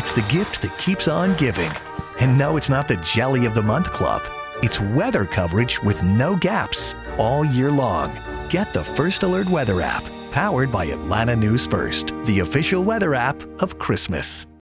It's the gift that keeps on giving. And no, it's not the Jelly of the Month Club. It's weather coverage with no gaps all year long. Get the First Alert Weather app, powered by Atlanta News First, the official weather app of Christmas.